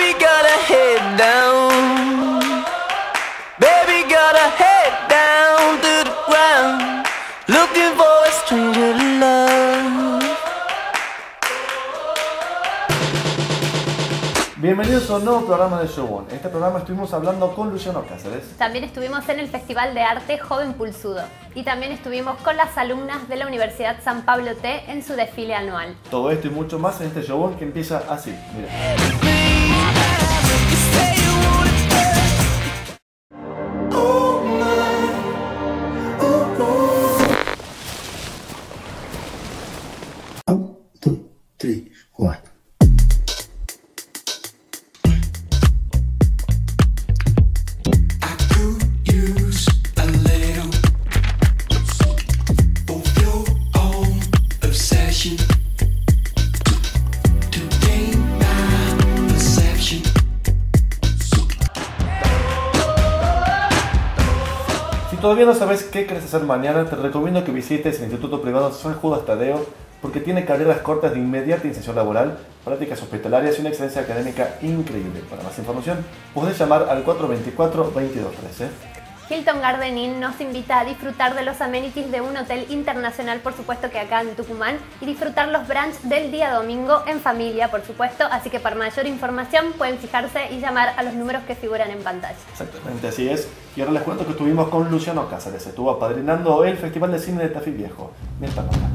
Baby got her head down. Baby got her head down to the ground, looking for a stranger to love. Bienvenidos a un nuevo programa de Show On. En este programa estuvimos hablando con Luciano Cáceres. También estuvimos en el Festival de Arte Joven Pulsudo. Y también estuvimos con las alumnas de la Universidad San Pablo T en su desfile anual. Todo esto y mucho más en este Show On que empieza así. Mira. One, two, three, one. Si todavía no sabes qué quieres hacer mañana, te recomiendo que visites el Instituto Privado San Judas Tadeo porque tiene carreras cortas de inmediata inserción laboral, prácticas hospitalarias y una excelencia académica increíble. Para más información, podés llamar al 424-2213. Hilton Garden Inn nos invita a disfrutar de los amenities de un hotel internacional, por supuesto que acá en Tucumán, y disfrutar los brunch del día domingo en familia, por supuesto. Así que para mayor información pueden fijarse y llamar a los números que figuran en pantalla. Exactamente, así es. Y ahora les cuento que estuvimos con Luciano Cáceres. Estuvo apadrinando el Festival de Cine de Tafí Viejo. Mientras tanto.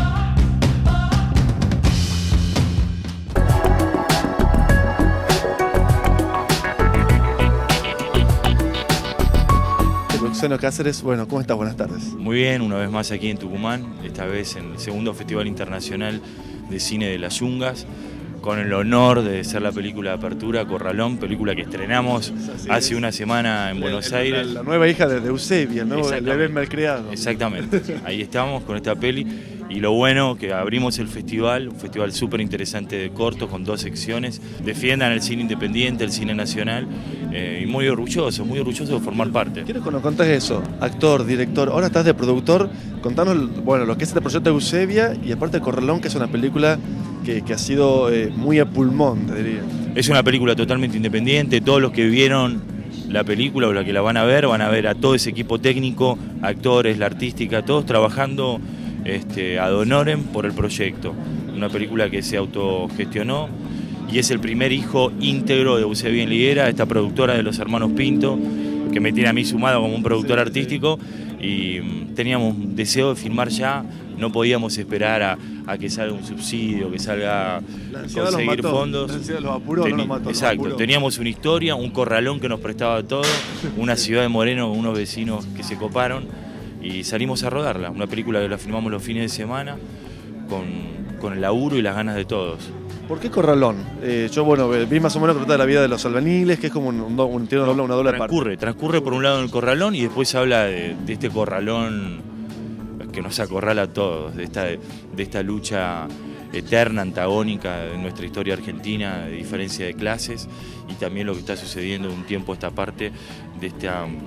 Luciano Cáceres, bueno, ¿cómo estás? Buenas tardes. Muy bien, una vez más aquí en Tucumán, esta vez en el segundo Festival Internacional de Cine de las Yungas, con el honor de ser la película de apertura, Corralón, película que estrenamos hace una semana en Buenos Aires. La nueva hija de Eusebia, ¿no? El bebé malcriado. Exactamente, ahí estamos con esta peli. Y lo bueno que abrimos el festival, un festival súper interesante de cortos con 2 secciones. Defiendan el cine independiente, el cine nacional, y muy orgulloso de formar parte. Quiero que nos contes eso, actor, director, ahora estás de productor. Contanos, bueno, lo que es este proyecto de Eusebia y aparte Corralón, que es una película que ha sido muy a pulmón, te diría. Es una película totalmente independiente, todos los que vieron la película o la que la van a ver a todo ese equipo técnico, actores, la artística, todos trabajando ad honorem por el proyecto. Una película que se autogestionó y es el primer hijo íntegro de Eusebia Liguera, esta productora de los hermanos Pinto, que me tiene a mí sumado como un productor artístico, y teníamos un deseo de filmar ya, no podíamos esperar a que salga un subsidio, que salga conseguir fondos. La ansiedad los apuró, no los mató. Exacto, teníamos una historia, un corralón que nos prestaba todo, una ciudad de Moreno con unos vecinos que se coparon, y salimos a rodarla, una película que la filmamos los fines de semana con el laburo y las ganas de todos. ¿Por qué Corralón? Yo, bueno, vi más o menos que trata de la vida de los albaniles, que es como tiene una doble parte. Transcurre por un lado en el corralón y después habla de este corralón que nos acorrala a todos, de esta lucha eterna, antagónica de nuestra historia argentina, de diferencia de clases, y también lo que está sucediendo de un tiempo a esta parte, de este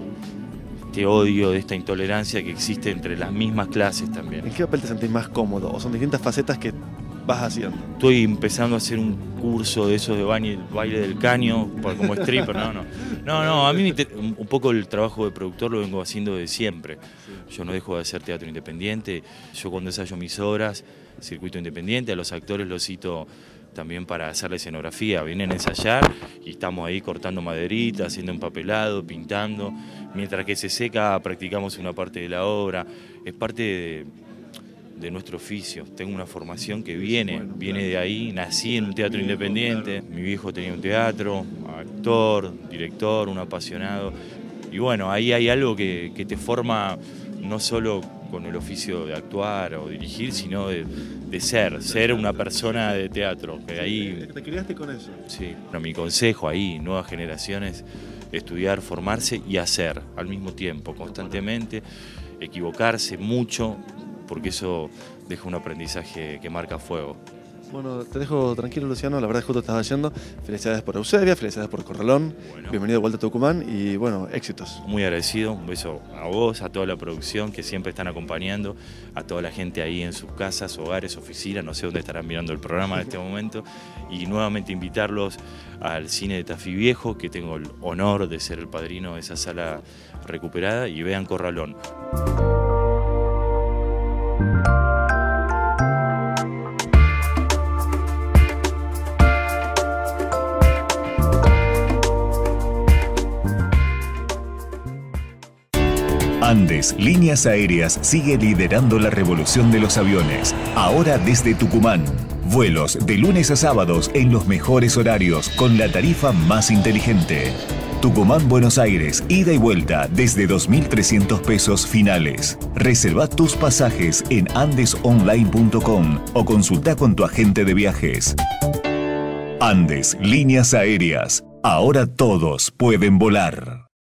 odio, de esta intolerancia que existe entre las mismas clases también. ¿En qué papel te sentís más cómodo? ¿O son distintas facetas que vas haciendo? Estoy empezando a hacer un curso de esos de baile del caño, como stripper, no, a mí un poco el trabajo de productor lo vengo haciendo de siempre. Yo no dejo de hacer teatro independiente, yo cuando ensayo mis obras, circuito independiente, a los actores los cito también para hacer la escenografía, vienen a ensayar y estamos ahí cortando maderita, haciendo empapelado, pintando, mientras que se seca practicamos una parte de la obra, es parte de nuestro oficio. Tengo una formación que viene de ahí, nací en un teatro independiente, mi viejo tenía un teatro, actor, director, un apasionado, y bueno, ahí hay algo que te forma no solo con el oficio de actuar o dirigir, sino de ser una persona de teatro. Que ahí, ¿Te criaste con eso? Sí, pero mi consejo ahí, nuevas generaciones, estudiar, formarse y hacer al mismo tiempo, constantemente, equivocarse mucho, porque eso deja un aprendizaje que marca fuego. Bueno, te dejo tranquilo, Luciano. La verdad es que justo estaba yendo. Felicidades por Eusebia, felicidades por Corralón. Bueno. Bienvenido de vuelta a Tucumán y bueno, éxitos. Muy agradecido, un beso a vos, a toda la producción que siempre están acompañando, a toda la gente ahí en sus casas, hogares, oficinas, no sé dónde estarán mirando el programa en este momento. Y nuevamente invitarlos al cine de Tafí Viejo, que tengo el honor de ser el padrino de esa sala recuperada, y vean Corralón. Andes Líneas Aéreas sigue liderando la revolución de los aviones. Ahora desde Tucumán. Vuelos de lunes a sábados en los mejores horarios con la tarifa más inteligente. Tucumán-Buenos Aires, ida y vuelta desde 2.300 pesos finales. Reserva tus pasajes en andesonline.com o consulta con tu agente de viajes. Andes Líneas Aéreas. Ahora todos pueden volar.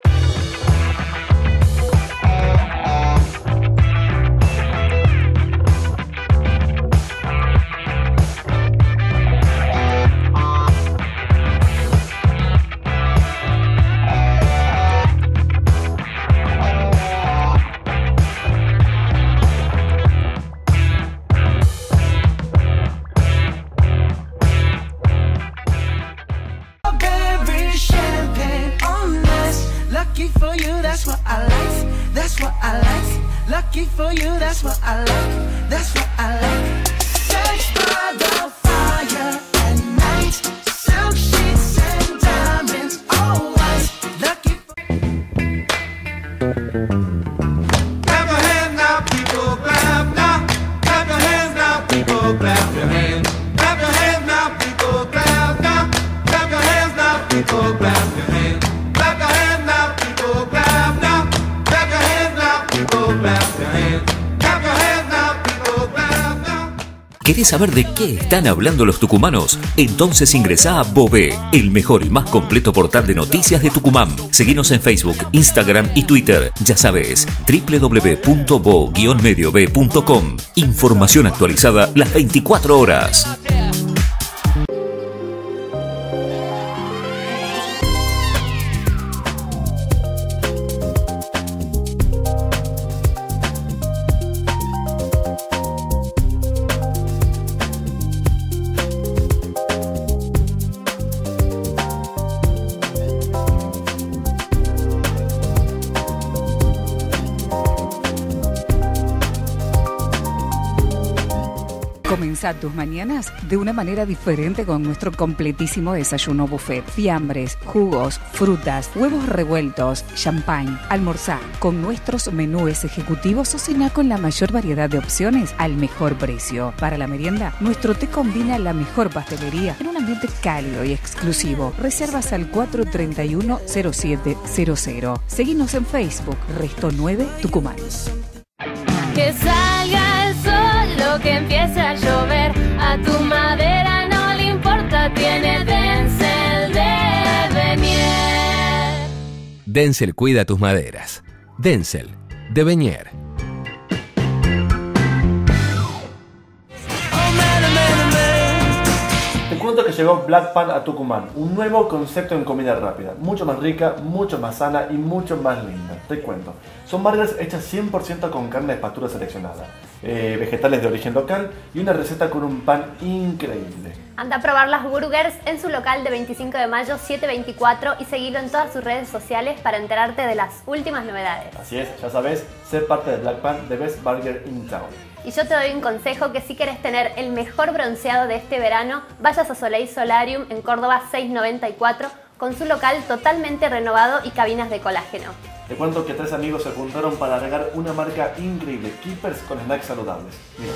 Lucky for you, that's what I like. That's what I like. Lucky for you, that's what I like. That's what I like. Search by the fire at night. Silk sheets and diamonds, all white. Lucky for clap your hands now, people, clap now. Clap your hands now, people, clap your hands. Clap your hands now, people, clap now. Clap your hands now, people, clap your hands. Clap your hands now, people, clap now. Clap your hands now, people, clap your hands. Clap your hands now, people, clap now. ¿Querés saber de qué están hablando los tucumanos? Entonces ingresá a Bové, el mejor y más completo portal de noticias de Tucumán. Seguinos en Facebook, Instagram y Twitter. Ya sabes, www.bo-mediob.com. Información actualizada las 24 horas. Comenzá tus mañanas de una manera diferente con nuestro completísimo desayuno buffet. Fiambres, jugos, frutas, huevos revueltos, champán. Almorzá con nuestros menúes ejecutivos o cená con la mayor variedad de opciones al mejor precio. Para la merienda, nuestro té combina la mejor pastelería en un ambiente cálido y exclusivo. Reservas al 431-0700. Seguinos en Facebook, Resto 9 Tucumán. Que salga el sol, lo que empiece a llover, a tu madera no le importa, tiene Denzel de Benier. Denzel cuida tus maderas. Denzel de Benier. Te cuento que llegó Black Pan a Tucumán, un nuevo concepto en comida rápida, mucho más rica, mucho más sana y mucho más linda. Te cuento, son burgers hechas 100% con carne de pastura seleccionada, vegetales de origen local y una receta con un pan increíble. Anda a probar las burgers en su local de 25 de mayo 724 y seguilo en todas sus redes sociales para enterarte de las últimas novedades. Así es, ya sabes, ser parte de Black Pan, the best burger in town. Y yo te doy un consejo, que si querés tener el mejor bronceado de este verano, vayas a Soleil Solarium en Córdoba 694 con su local totalmente renovado y cabinas de colágeno. Te cuento que 3 amigos se juntaron para regar una marca increíble, Keepers con snacks saludables. Mira.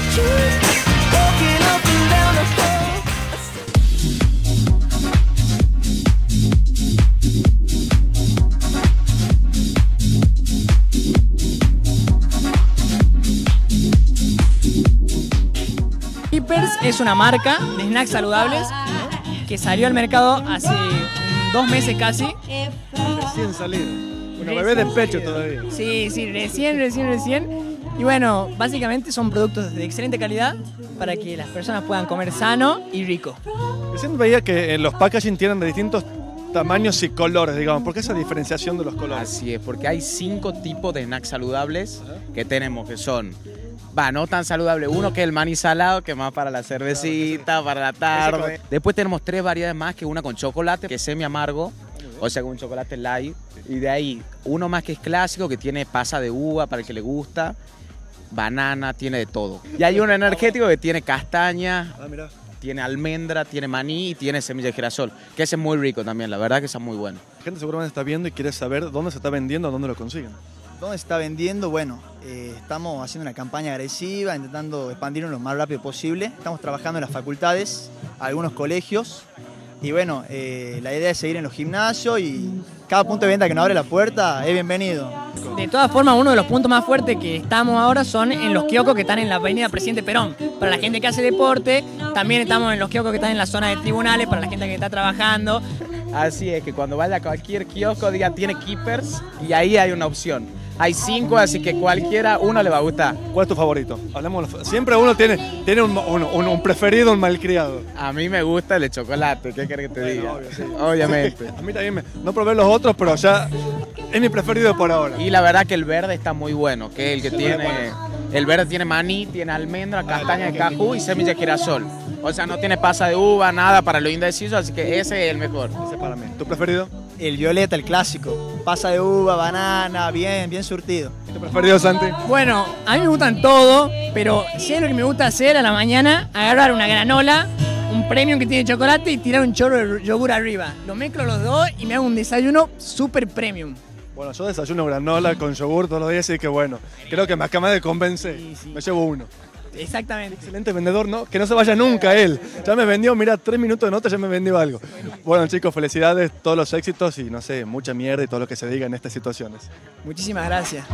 Keepers es una marca de snacks saludables que salió al mercado hace 2 meses casi. Recién salido. Una bebé de pecho todavía. Sí, recién. Y Y bueno, básicamente son productos de excelente calidad para que las personas puedan comer sano y rico. Recién veía que los packaging tienen de distintos tamaños y colores, digamos. ¿Por qué esa diferenciación de los colores? Así es, porque hay 5 tipos de snacks saludables que tenemos, que son, no tan saludable, uno que es el maní salado, que más para la cervecita, para la tarde. Después tenemos 3 variedades más, que una con chocolate, que es semi amargo, o sea, con un chocolate light. Y de ahí, uno más que es clásico, que tiene pasa de uva para el que le gusta, banana, tiene de todo. Y hay uno energético que tiene castaña, tiene almendra, tiene maní y tiene semilla de girasol, que ese es muy rico también, la verdad que ese es muy bueno. La gente seguramente está viendo y quiere saber dónde se está vendiendo, dónde lo consiguen. ¿Dónde se está vendiendo? Bueno, estamos haciendo una campaña agresiva, intentando expandirnos lo más rápido posible. Estamos trabajando en las facultades, algunos colegios. Y bueno, la idea es seguir en los gimnasios y cada punto de venta que nos abre la puerta es bienvenido. De todas formas, uno de los puntos más fuertes que estamos ahora son en los kioscos que están en la avenida Presidente Perón. Para la gente que hace deporte, también estamos en los kioscos que están en la zona de tribunales, para la gente que está trabajando. Así es, que cuando vaya a cualquier kiosco diga tiene keepers y ahí hay una opción. Hay 5, así que cualquiera, uno le va a gustar. ¿Cuál es tu favorito? Siempre uno tiene un preferido, un malcriado. A mí me gusta el de chocolate, ¿qué querés que te diga? Obvio, sí. Obviamente. Sí, a mí también no probé los otros, pero ya es mi preferido por ahora. Y la verdad que el verde está muy bueno, que es el que tiene... El verde tiene maní, tiene almendra, castaña de cajú y semilla de girasol. O sea, no tiene pasa de uva, nada para lo indeciso, así que ese es el mejor. Ese para mí. ¿Tu preferido? El violeta, el clásico. Pasa de uva, banana, bien surtido. ¿Tu preferido, Santi? Bueno, a mí me gustan todo, pero si es lo que me gusta hacer a la mañana, agarrar una granola, un premium que tiene chocolate y tirar un chorro de yogur arriba. Lo mezclo los dos y me hago un desayuno súper premium. Bueno, yo desayuno granola con yogur todos los días, así que bueno, creo que me acaba de convencer. Sí. Me llevo uno. Exactamente. Excelente vendedor, ¿no? Que no se vaya nunca él. Ya me vendió, mira, 3 minutos de nota, ya me vendió algo. Bueno, chicos, felicidades, todos los éxitos y no sé, mucha mierda y todo lo que se diga en estas situaciones. Muchísimas gracias.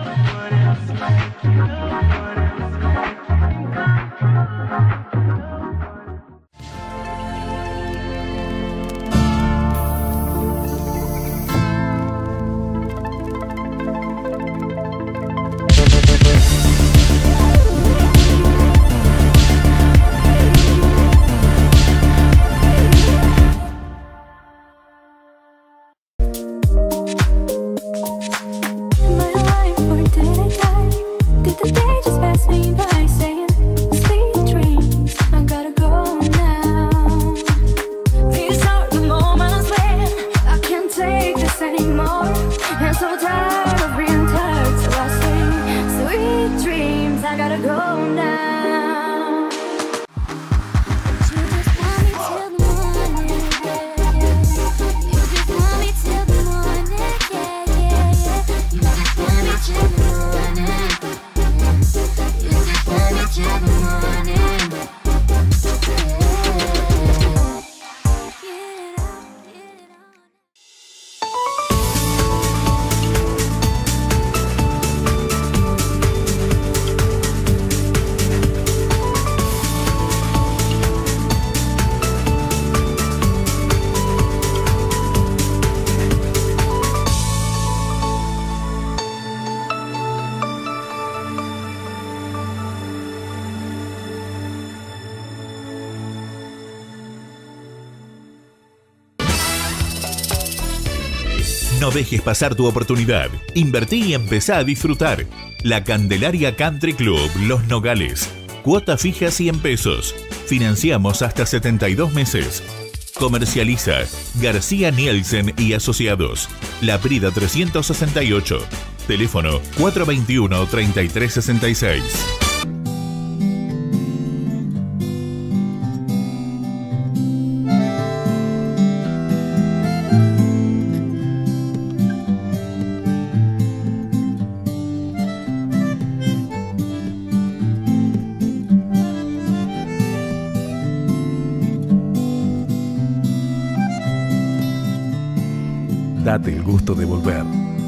No dejes pasar tu oportunidad. Invertí y empezá a disfrutar. La Candelaria Country Club Los Nogales. Cuota fija 100 pesos. Financiamos hasta 72 meses. Comercializa García Nielsen y Asociados. La Prida 368. Teléfono 421-3366. Date el gusto de volver.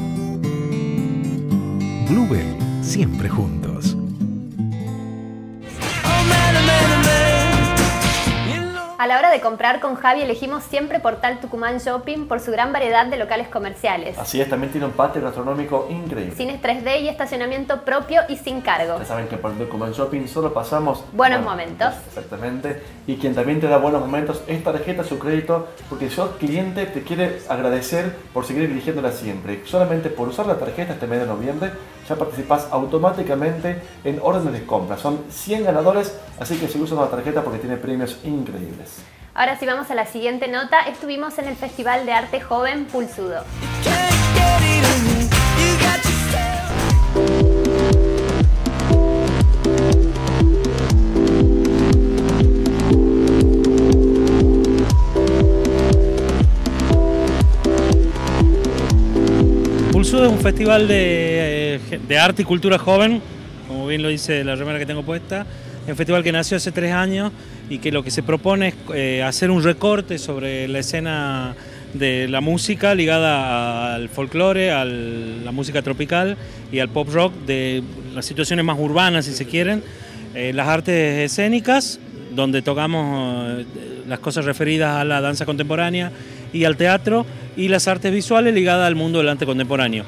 Bluebell, siempre juntos. A la hora de comprar con Javi elegimos siempre Portal Tucumán Shopping por su gran variedad de locales comerciales. Así es, también tiene un patio gastronómico increíble. Cines 3D y estacionamiento propio y sin cargo. Ya saben que por Tucumán Shopping solo pasamos buenos momentos. Exactamente. Y quien también te da buenos momentos es Tarjeta Su Crédito, porque sos cliente te quiere agradecer por seguir eligiéndola siempre. Solamente por usar la tarjeta este mes de noviembre ya participás automáticamente en órdenes de compra. Son 100 ganadores, así que se usan la tarjeta porque tiene premios increíbles. Ahora sí vamos a la siguiente nota. Estuvimos en el Festival de Arte Joven Pulsudo. Pulsudo es un festival de arte y cultura joven, como bien lo dice la remera que tengo puesta. Es un festival que nació hace 3 años y que lo que se propone es hacer un recorte sobre la escena de la música ligada al folclore, a la música tropical y al pop rock, de las situaciones más urbanas, si se quieren, las artes escénicas, donde tocamos las cosas referidas a la danza contemporánea y al teatro, y las artes visuales ligadas al mundo del arte contemporáneo.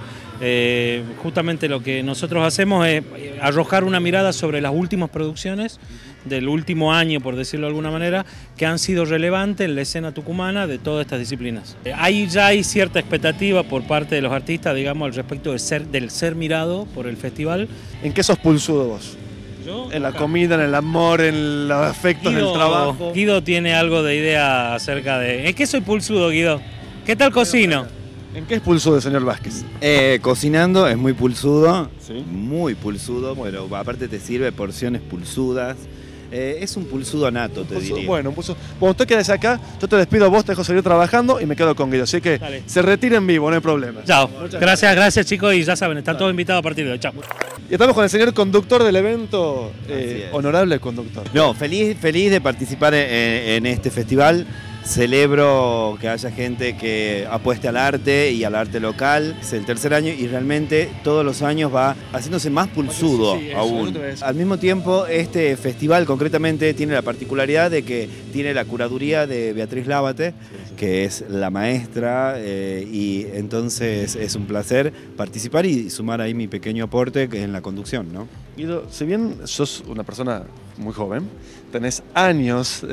Justamente lo que nosotros hacemos es arrojar una mirada sobre las últimas producciones del último año, por decirlo de alguna manera, que han sido relevantes en la escena tucumana de todas estas disciplinas. Ya hay cierta expectativa por parte de los artistas, digamos, al respecto del ser mirado por el festival. ¿En qué sos pulsudo vos? ¿Yo? En la comida, en el amor, en los afectos, en el trabajo. Guido tiene algo de idea acerca de... ¿En qué soy pulsudo, Guido? ¿Qué tal cocino? ¿En qué es pulsudo, señor Vázquez? Cocinando es muy pulsudo, ¿sí? Muy pulsudo, bueno, aparte te sirve porciones pulsudas. Es un pulsudo nato, te diría. Bueno, un pulsudo. Cuando tú quedes acá, yo te despido a vos, te dejo seguir trabajando y me quedo con Guido. Así que dale. Se retira en vivo, no hay problema. Chao. Gracias chicos, y ya saben, están todos invitados a partir de hoy. Chao. Y estamos con el señor conductor del evento, honorable conductor. No, feliz de participar en este festival. Celebro que haya gente que apueste al arte y al arte local. Es el 3er año y realmente todos los años va haciéndose más pulsudo aún. Al mismo tiempo, este festival concretamente tiene la particularidad de que tiene la curaduría de Beatriz Lábate, que es la maestra, y entonces es un placer participar y sumar ahí mi pequeño aporte en la conducción, ¿no? Guido, si bien sos una persona muy joven, tenés años...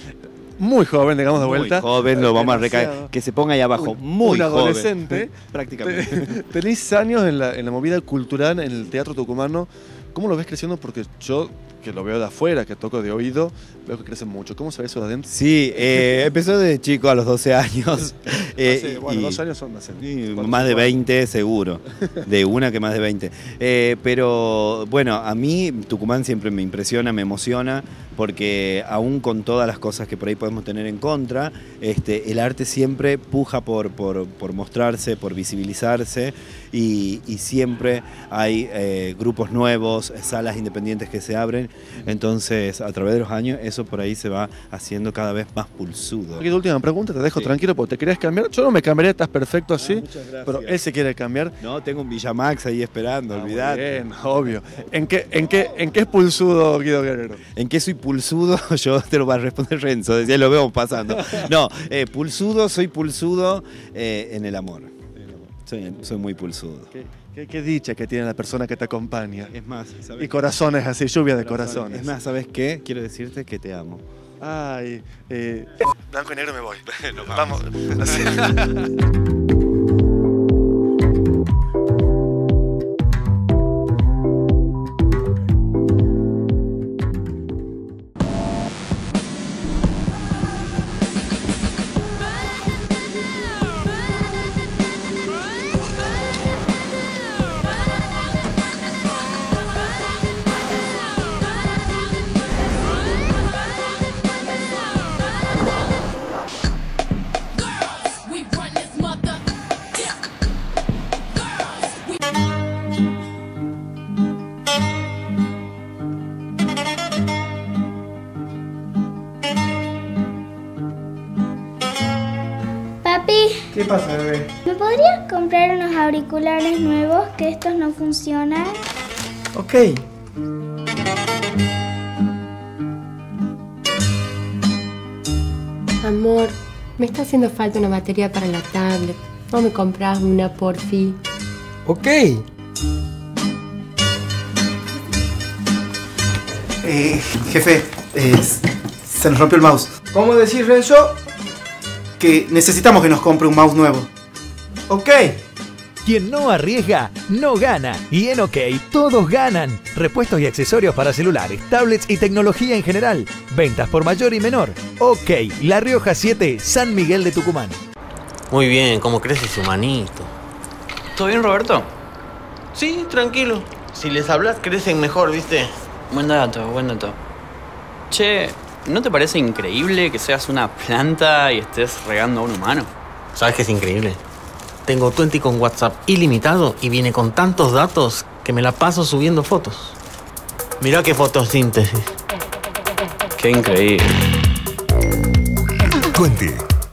muy joven, digamos, de vuelta. Muy joven, lo vamos a recaer. Que se ponga ahí abajo, muy joven. Un adolescente. Prácticamente. Tenés años en la movida cultural, en el teatro tucumano. ¿Cómo lo ves creciendo? Porque yo, que lo veo de afuera, que toco de oído, veo que crece mucho. ¿Cómo se ve eso de adentro? Sí, empezó de chico a los 12 años. Bueno, 12 años son más de 20 seguro, de una que más de 20. Pero bueno, a mí Tucumán siempre me impresiona, me emociona, porque aún con todas las cosas que por ahí podemos tener en contra, el arte siempre puja por mostrarse, por visibilizarse, y siempre hay grupos nuevos, salas independientes que se abren. Entonces, a través de los años, eso por ahí se va haciendo cada vez más pulsudo. Aquí tu última pregunta, te dejo tranquilo porque te querías cambiar. Yo no me cambiaría, estás perfecto así, pero él se quiere cambiar. No, tengo un Villamax ahí esperando, olvidate. Bien, obvio. ¿En qué es pulsudo, Guido Guerrero? ¿En qué soy pulsudo? Yo te lo va a responder Renzo, ya lo vemos pasando. No, soy pulsudo en el amor. Soy muy pulsudo. Qué dicha que tiene la persona que te acompaña. Es más, y corazones así, lluvia de corazones. Es más, ¿sabes qué? Quiero decirte que te amo. Ay, blanco y negro me voy. No, vamos. ¿Qué pasa, bebé? ¿Me podrías comprar unos auriculares nuevos que estos no funcionan? Ok. Amor, me está haciendo falta una batería para la tablet. ¿No me compras una, porfi? Ok. Jefe, se nos rompió el mouse. ¿Cómo decís, Renzo? Que necesitamos que nos compre un mouse nuevo. Ok. Quien no arriesga, no gana. Y en OK, todos ganan. Repuestos y accesorios para celulares, tablets y tecnología en general. Ventas por mayor y menor. OK, La Rioja 7, San Miguel de Tucumán. Muy bien, ¿cómo crece su manito? ¿Todo bien, Roberto? Sí, tranquilo. Si les hablas, crecen mejor, ¿viste? Buen dato, buen dato. Che, ¿no te parece increíble que seas una planta y estés regando a un humano? ¿Sabes qué es increíble? Tengo Twenty con WhatsApp ilimitado y viene con tantos datos que me la paso subiendo fotos. Mirá qué fotosíntesis. Qué increíble. Twenty.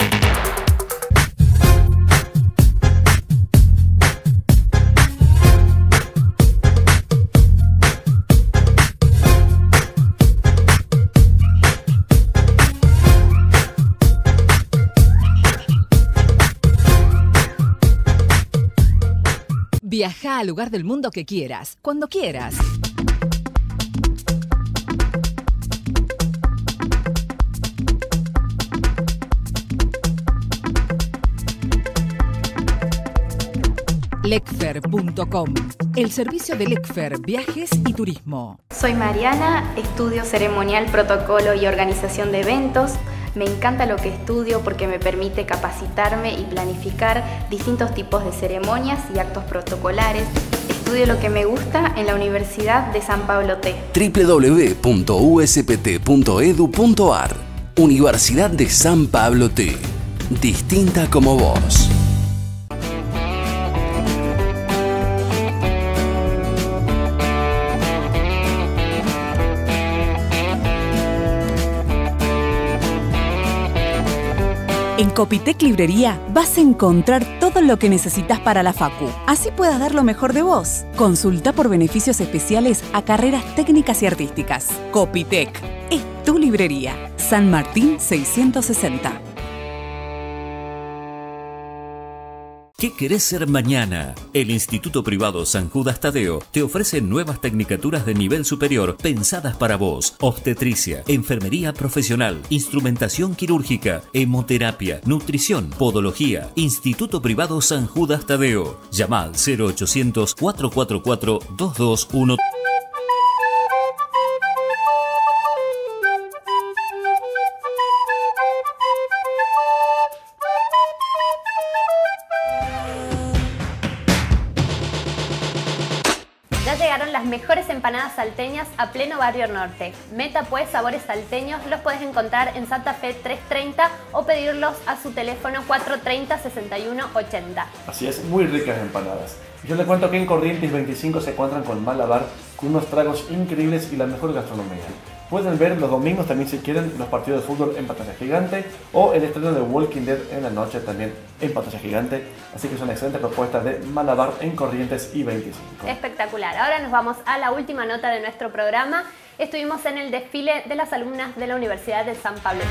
Viaja al lugar del mundo que quieras, cuando quieras. Lecfer.com, el servicio de Lecfer Viajes y Turismo. Soy Mariana, estudio ceremonial, protocolo y organización de eventos. Me encanta lo que estudio porque me permite capacitarme y planificar distintos tipos de ceremonias y actos protocolares. Estudio lo que me gusta en la Universidad de San Pablo T. www.uspt.edu.ar Universidad de San Pablo T. Distinta como vos. En Copitec Librería vas a encontrar todo lo que necesitas para la facu. Así puedas dar lo mejor de vos. Consulta por beneficios especiales a carreras técnicas y artísticas. Copitec es tu librería. San Martín 660. ¿Qué querés ser mañana? El Instituto Privado San Judas Tadeo te ofrece nuevas tecnicaturas de nivel superior pensadas para vos. Obstetricia, enfermería profesional, instrumentación quirúrgica, hemoterapia, nutrición, podología. Instituto Privado San Judas Tadeo. Llama al 0800 444 221. Las mejores empanadas salteñas a pleno barrio norte. Meta pues sabores salteños, los puedes encontrar en Santa Fe 330 o pedirlos a su teléfono 430-6180. Así es, muy ricas empanadas. Yo les cuento que en Corrientes 25 se encuentran con Malabar, con unos tragos increíbles y la mejor gastronomía. Pueden ver los domingos también si quieren los partidos de fútbol en pantalla gigante o el estreno de Walking Dead en la noche también en pantalla gigante. Así que es una excelente propuesta de Malabar en Corrientes y 25. Espectacular. Ahora nos vamos a la última nota de nuestro programa. Estuvimos en el desfile de las alumnas de la Universidad de San Pablo.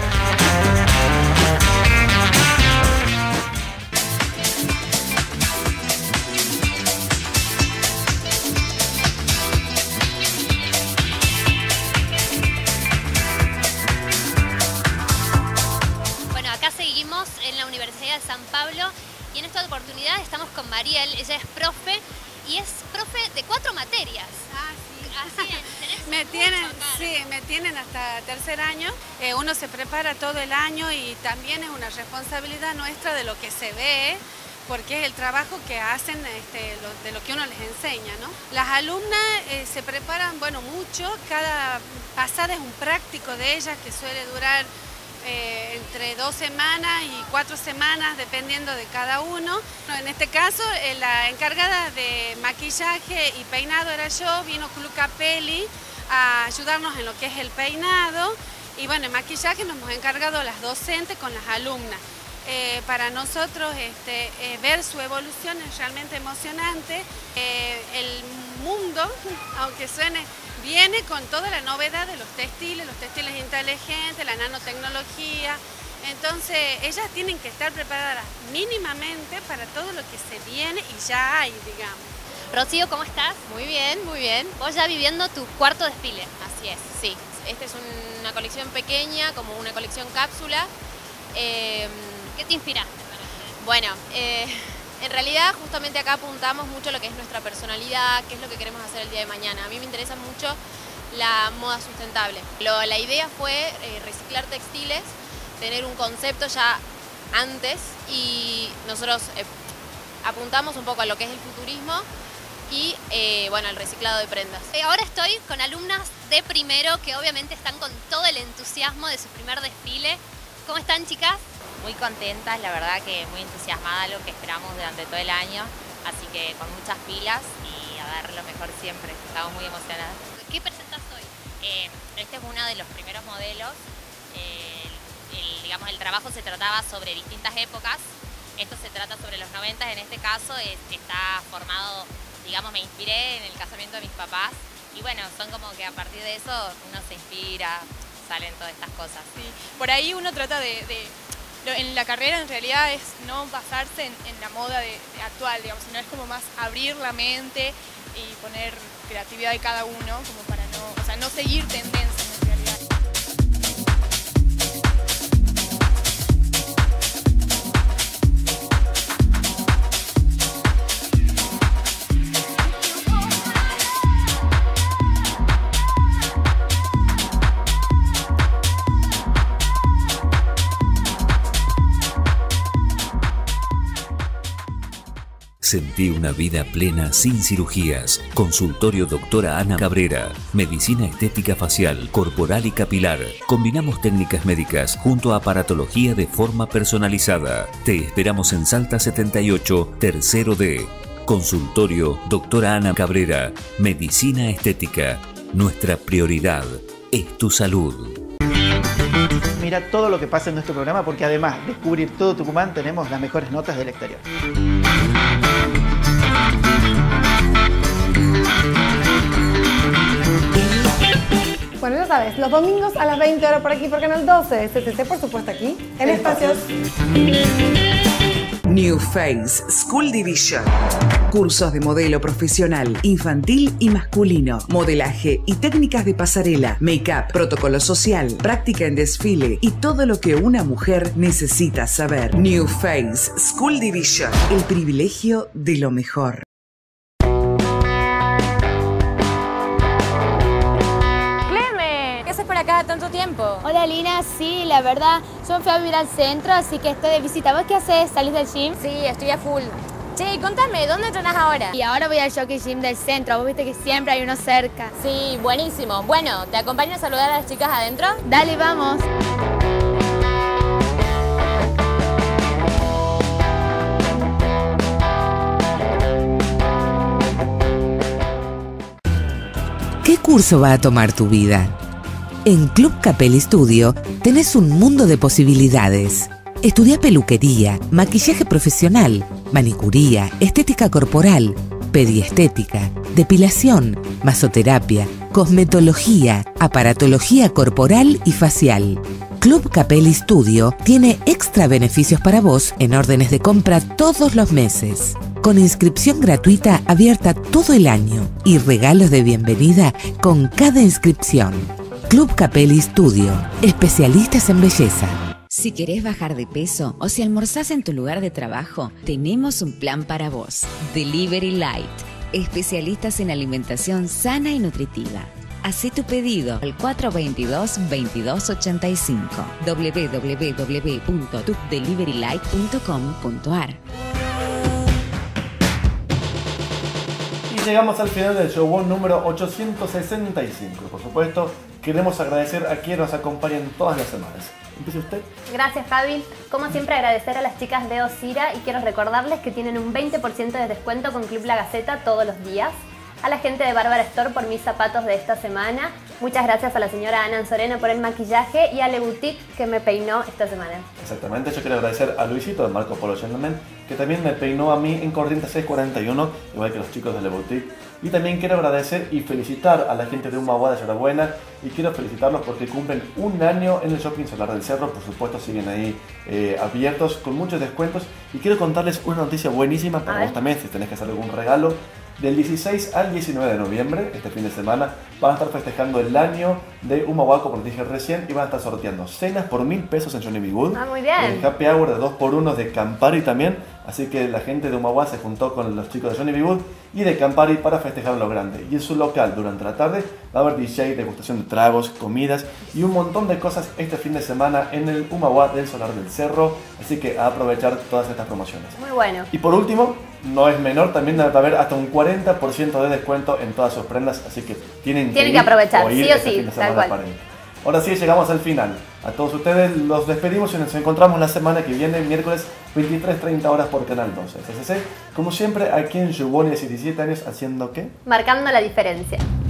En la Universidad de San Pablo y en esta oportunidad estamos con Mariel. Ella es profe y es profe de 4 materias. Así es, me tienen hasta tercer año. Uno se prepara todo el año y también es una responsabilidad nuestra de lo que se ve, porque es el trabajo que hacen de lo que uno les enseña, ¿no? Las alumnas se preparan, mucho. Cada pasada es un práctico de ellas que suele durar entre 2 semanas y 4 semanas, dependiendo de cada uno. En este caso, la encargada de maquillaje y peinado era yo. Vino Club Capelli a ayudarnos en lo que es el peinado. Y en maquillaje nos hemos encargado las docentes con las alumnas. Para nosotros ver su evolución es realmente emocionante. El mundo, aunque suene, viene con toda la novedad de los textiles inteligentes, la nanotecnología. Entonces ellas tienen que estar preparadas mínimamente para todo lo que se viene y ya hay, digamos. Rocío, ¿cómo estás? Muy bien, muy bien. Vos ya viviendo tu cuarto desfile. Así es, sí. Esta es una colección pequeña, como una colección cápsula. ¿Qué te inspiraste? Bueno, en realidad justamente acá apuntamos mucho lo que es nuestra personalidad, qué es lo que queremos hacer el día de mañana. A mí me interesa mucho la moda sustentable. La idea fue reciclar textiles, tener un concepto ya antes y nosotros apuntamos un poco a lo que es el futurismo y bueno, el reciclado de prendas. Ahora estoy con alumnas de primero que obviamente están con todo el entusiasmo de su primer desfile. ¿Cómo están, chicas? Muy contentas, la verdad que muy entusiasmada, algo que esperamos durante todo el año, así que con muchas pilas y a dar lo mejor siempre, estamos muy emocionadas. ¿Qué presentás hoy? Este es uno de los primeros modelos, digamos, el trabajo se trataba sobre distintas épocas, esto se trata sobre los 90, en este caso está formado, digamos, me inspiré en el casamiento de mis papás y bueno, son como que a partir de eso uno se inspira, salen todas estas cosas. Sí, por ahí uno trata en la carrera en realidad es no basarse en la moda actual, digamos, sino es como más abrir la mente y poner creatividad de cada uno, como para no seguir tendencias en realidad. Sentí una vida plena sin cirugías. Consultorio Doctora Ana Cabrera. Medicina estética facial, corporal y capilar. Combinamos técnicas médicas junto a aparatología de forma personalizada. Te esperamos en Salta 78, tercero D. Consultorio Doctora Ana Cabrera. Medicina estética. Nuestra prioridad es tu salud. Mira todo lo que pasa en nuestro programa porque además de cubrir todo Tucumán tenemos las mejores notas del exterior. Bueno, ya sabes, los domingos a las 20 horas por aquí por Canal 12, STC por supuesto aquí, en Espacios. New Face School Division. Cursos de modelo profesional, infantil y masculino, modelaje y técnicas de pasarela, make-up, protocolo social, práctica en desfile y todo lo que una mujer necesita saber. New Face School Division. El privilegio de lo mejor. Acá tanto tiempo. Hola Lina, sí, la verdad, yo me fui a vivir al centro, así que estoy de visita. ¿Vos qué haces? ¿Salís del gym? Sí, estoy a full. Che, contame, ¿dónde entrenás ahora? Y ahora voy al Jockey Gym del centro, vos viste que siempre hay uno cerca. Sí, buenísimo. Bueno, ¿te acompaño a saludar a las chicas adentro? Dale, vamos. ¿Qué curso va a tomar tu vida? En Club Capelli Studio tenés un mundo de posibilidades. Estudia peluquería, maquillaje profesional, manicuría, estética corporal, pediestética, depilación, masoterapia, cosmetología, aparatología corporal y facial. Club Capelli Studio tiene extra beneficios para vos en órdenes de compra todos los meses. Con inscripción gratuita abierta todo el año y regalos de bienvenida con cada inscripción. Club Capelli Studio, especialistas en belleza. Si querés bajar de peso o si almorzás en tu lugar de trabajo, tenemos un plan para vos. Delivery Light, especialistas en alimentación sana y nutritiva. Hacé tu pedido al 422-2285 www.tupdeliverylight.com.ar. Llegamos al final del show número 865. Por supuesto, queremos agradecer a quienes nos acompañan todas las semanas. Empiece usted. Gracias, Fabi. Como siempre, agradecer a las chicas de Osira y quiero recordarles que tienen un 20% de descuento con Club La Gaceta todos los días. A la gente de Bárbara Store por mis zapatos de esta semana. Muchas gracias a la señora Ana Anzorena por el maquillaje y a Le Boutique que me peinó esta semana. Exactamente, yo quiero agradecer a Luisito de Marco Polo Gentleman, que también me peinó a mí en Corrientes 641, igual que los chicos de Le Boutique. Y también quiero agradecer y felicitar a la gente de Humahuá de Yorabuena, y quiero felicitarlos porque cumplen un año en el Shopping Solar del Cerro. Por supuesto siguen ahí abiertos con muchos descuentos, y quiero contarles una noticia buenísima para vos también si tenés que hacer algún regalo. Del 16 al 19 de noviembre, este fin de semana, van a estar festejando el año de Humahuá, como les dije recién, y van a estar sorteando cenas por 1000 pesos en Johnny B. Good. Muy bien. El happy hour de 2x1 de Campari también. Así que la gente de Humahuá se juntó con los chicos de Johnny B. Good y de Campari para festejar lo grande. Y en su local, durante la tarde, va a haber DJ, degustación de tragos, comidas y un montón de cosas este fin de semana en el Humahuá del Solar del Cerro. Así que a aprovechar todas estas promociones. Muy bueno. Y por último, no es menor, también va a haber hasta un 40% de descuento en todas sus prendas, así que tienen que aprovechar, o ir sí o este sí, fin de semana tal cual. para ir. Ahora sí, llegamos al final. A todos ustedes los despedimos y nos encontramos la semana que viene, miércoles 23:30 horas por Canal 12. SCC, como siempre, aquí en Yuboni de 17 años, ¿haciendo qué? Marcando la diferencia.